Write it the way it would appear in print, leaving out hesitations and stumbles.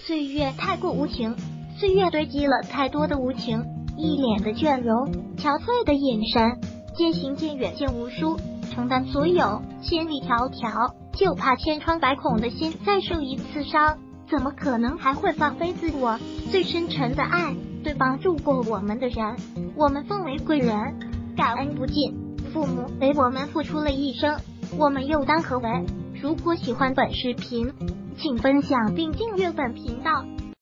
岁月太过无情，岁月堆积了太多的无情，一脸的倦容，憔悴的眼神，渐行渐远，见无书，承担所有，千里迢迢，就怕千疮百孔的心再受一次伤，怎么可能还会放飞自我？最深沉的爱，对帮助过我们的人，我们奉为贵人，感恩不尽。父母为我们付出了一生，我们又当何为？如果喜欢本视频，请分享并订阅本频道。